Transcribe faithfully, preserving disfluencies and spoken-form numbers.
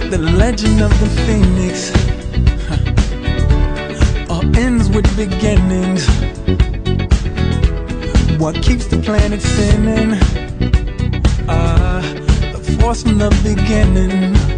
The legend of the phoenix, huh, all ends with beginnings. What keeps the planet spinning? Ah, uh, the force from the beginning.